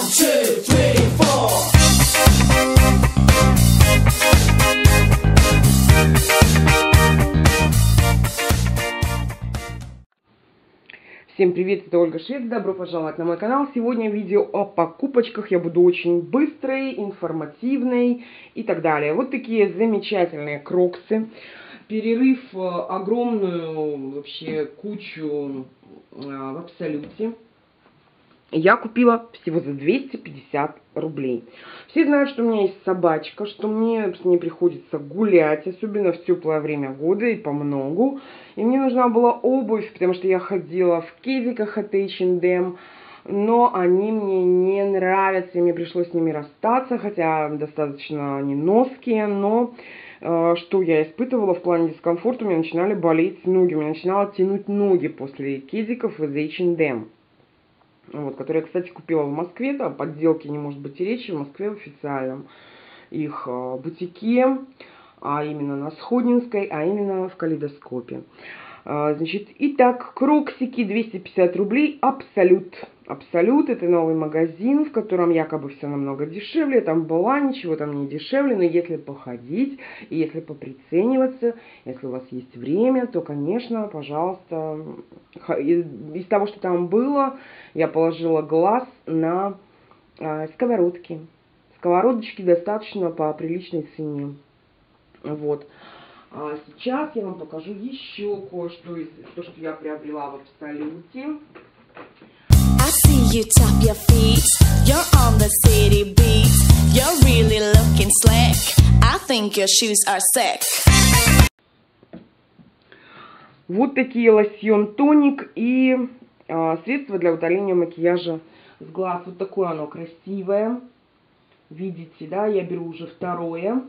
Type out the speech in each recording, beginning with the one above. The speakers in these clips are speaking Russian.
two, three, four. Всем привет, это Ольга Швец, добро пожаловать на мой канал. Сегодня видео о покупочках, я буду очень быстрой, информативной и так далее. Вот такие замечательные кроксы. Перерыв огромную вообще кучу в Абсолюте. Я купила всего за 250 рублей. Все знают, что у меня есть собачка, что мне с ней приходится гулять, особенно в теплое время года и помногу. И мне нужна была обувь, потому что я ходила в кедиках от H&M, но они мне не нравятся, и мне пришлось с ними расстаться, хотя достаточно они ноские, но что я испытывала в плане дискомфорта, у меня начинали болеть ноги, у меня начинало тянуть ноги после кедиков из H&M. Вот, которые я, кстати, купила в Москве, там подделки не может быть и речи, в Москве в официальном их бутике, а именно на Сходнинской, а именно в Калейдоскопе. Значит, итак, кроксики 250 рублей, Абсолют. Абсолют — это новый магазин, в котором якобы все намного дешевле. Я там была, ничего там не дешевле, но если походить, и если поприцениваться, если у вас есть время, то, конечно, пожалуйста, из того, что там было, я положила глаз на сковородки. Сковородочки достаточно по приличной цене. Вот. А сейчас я вам покажу еще кое-что из того, что я приобрела в Абсолюте. I see you tap your feet, you're on the city beat, you're really looking slick, I think your shoes are sick. Вот такие лосьон тоник и средства для удаления макияжа с глаз. Вот такое оно красивое. Видите, да, я беру уже второе.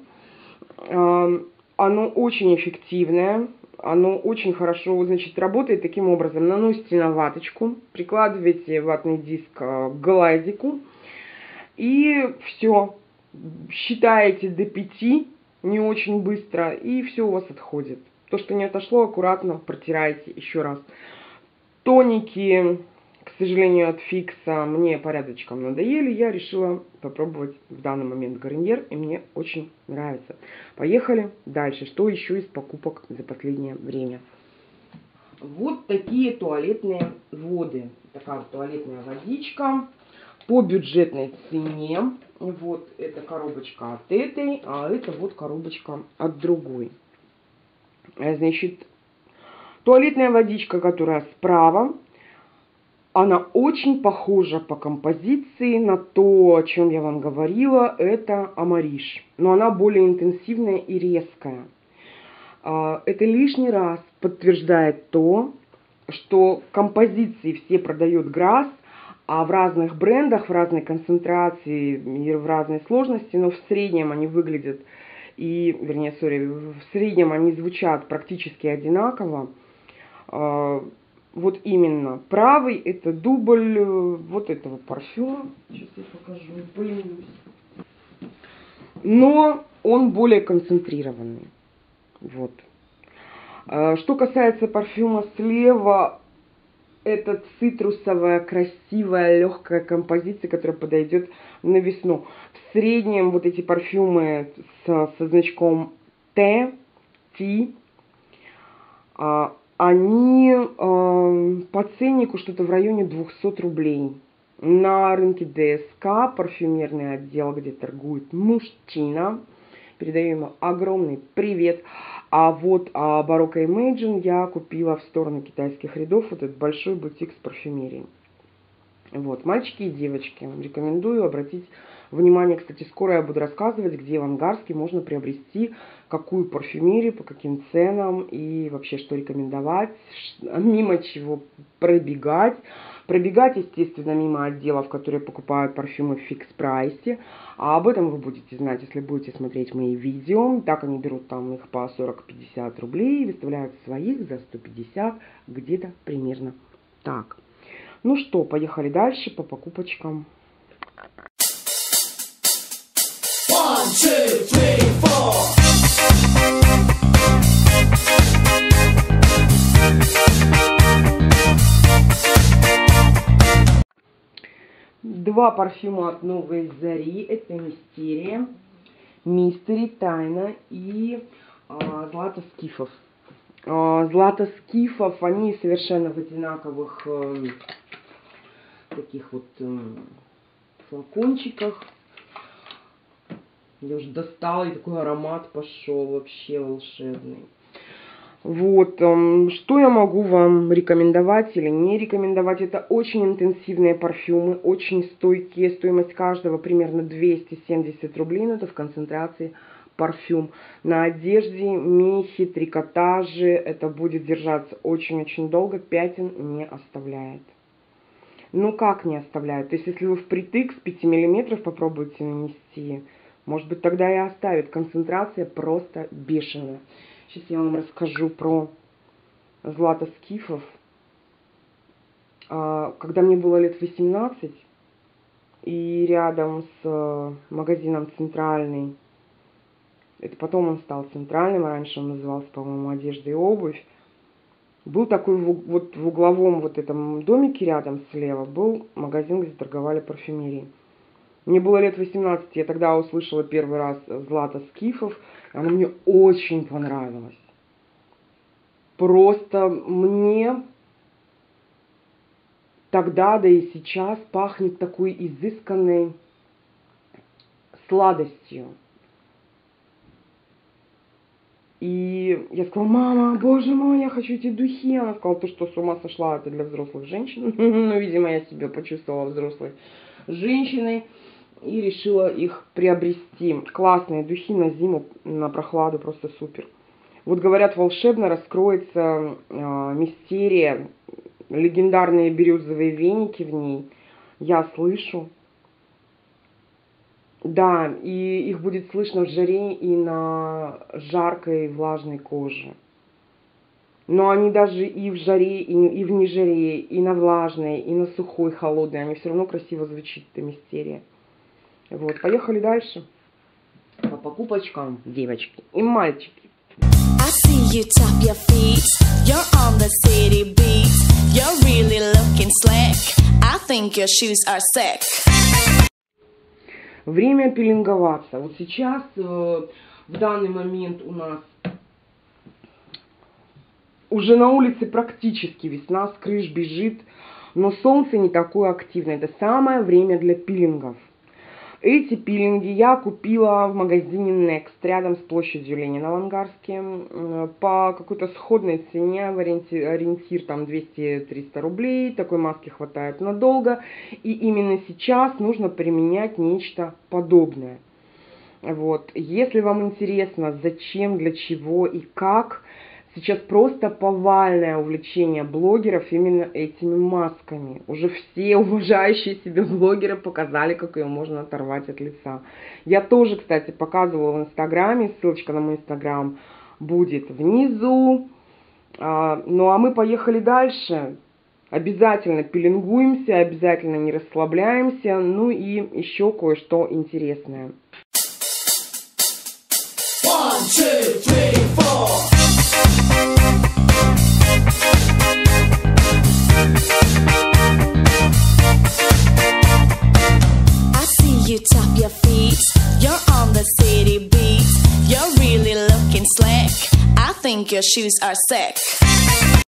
Оно очень эффективное. Оно очень хорошо, значит, работает таким образом. Наносите на ваточку, прикладываете ватный диск к глазику и все. Считаете до 5, не очень быстро, и все у вас отходит. То, что не отошло, аккуратно протирайте еще раз. Тоники, к сожалению, от Фикса мне порядочком надоели. Я решила попробовать в данный момент Гарниер, и мне очень нравится. Поехали дальше. Что еще из покупок за последнее время? Вот такие туалетные воды. Такая вот туалетная водичка по бюджетной цене. Вот эта коробочка от этой, а это вот коробочка от другой. Значит, туалетная водичка, которая справа, она очень похожа по композиции на то, о чем я вам говорила, это Амариш. Но она более интенсивная и резкая. Это лишний раз подтверждает то, что композиции все продает Грасс, а в разных брендах, в разной концентрации и в разной сложности, но в среднем они выглядят, в среднем они звучат практически одинаково. Вот именно правый — это дубль вот этого парфюма. Сейчас я покажу, поленюсь. Но он более концентрированный. Вот. Что касается парфюма слева, это цитрусовая, красивая, легкая композиция, которая подойдет на весну. В среднем вот эти парфюмы со значком T, они по ценнику что-то в районе 200 рублей. На рынке ДСК, парфюмерный отдел, где торгует мужчина. Передаю ему огромный привет. А вот Барокко Imagine я купила в сторону китайских рядов. Вот этот большой бутик с парфюмерией. Вот, мальчики и девочки, рекомендую обратить внимание. Кстати, скоро я буду рассказывать, где в Ангарске можно приобрести какую парфюмерию, по каким ценам и вообще что рекомендовать, мимо чего пробегать. Пробегать, естественно, мимо отделов, которые покупают парфюмы в фикс-прайсе. А об этом вы будете знать, если будете смотреть мои видео. Так они берут там их по 40-50 рублей и выставляют своих за 150, где-то примерно так. Ну что, поехали дальше по покупочкам. 1, 2, 3, 4. Два парфюма от Новой Зари. Это Мистерия, Мистери, Тайна и Злато Скифов. Злато Скифов, они совершенно в одинаковых таких вот флакончиках. Я уже достала, и такой аромат пошел вообще волшебный. Вот, что я могу вам рекомендовать или не рекомендовать? Это очень интенсивные парфюмы, очень стойкие. Стоимость каждого примерно 270 рублей, но это в концентрации парфюм. На одежде, мехи, трикотаже это будет держаться очень-очень долго, пятен не оставляет. Ну как не оставляет? То есть если вы впритык с 5 мм попробуете нанести, может быть тогда и оставит. Концентрация просто бешеная. Сейчас я вам расскажу про Злато Скифов. Когда мне было лет 18, и рядом с магазином Центральный, это потом он стал Центральным, раньше он назывался, по-моему, Одежда и обувь, был такой вот в угловом вот этом домике рядом слева, был магазин, где торговали парфюмерией. Мне было лет 18, я тогда услышала первый раз Злато Скифов, и оно мне очень понравилось. Просто мне тогда, да и сейчас пахнет такой изысканной сладостью. И я сказала: мама, боже мой, я хочу эти духи. Она сказала: ты что, с ума сошла, это для взрослых женщин? Ну, видимо, я себя почувствовала взрослой женщиной и решила их приобрести. Классные духи на зиму, на прохладу, просто супер. Вот говорят, волшебно раскроется Мистерия, легендарные бирюзовые веники в ней. Я слышу. Да, и их будет слышно в жаре и на жаркой влажной коже. Но они даже и в жаре, и в нежаре, и на влажной, и на сухой, холодной, они все равно красиво звучит, эта Мистерия. Вот, поехали дальше. По покупочкам, девочки и мальчики. I see you tap your feet, you're on the city beat, you're really looking slick, I think your shoes are sick. Время пилинговаться. Вот сейчас, в данный момент у нас уже на улице практически весна, с крыш бежит, но солнце не такое активное. Это самое время для пилингов. Эти пилинги я купила в магазине Next, рядом с площадью Ленина в Ангарске, по какой-то сходной цене, ориентир там 200-300 рублей, такой маски хватает надолго, и именно сейчас нужно применять нечто подобное. Вот. Если вам интересно, зачем, для чего и как, сейчас просто повальное увлечение блогеров именно этими масками. Уже все уважающие себя блогеры показали, как ее можно оторвать от лица. Я тоже, кстати, показывала в Инстаграме, ссылочка на мой Инстаграм будет внизу. Ну а мы поехали дальше. Обязательно пилингуемся, обязательно не расслабляемся. Ну и еще кое-что интересное. 1, 2, 3, 4. You tap your feet, you're on the city beat, you're really looking slick, I think your shoes are sick.